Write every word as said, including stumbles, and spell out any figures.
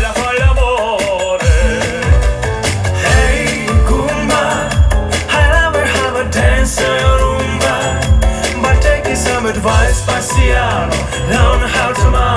baila con l'amore. Hey Goomba, I never have a dance or rumba, but take some advice by Ciano, learn how to mind.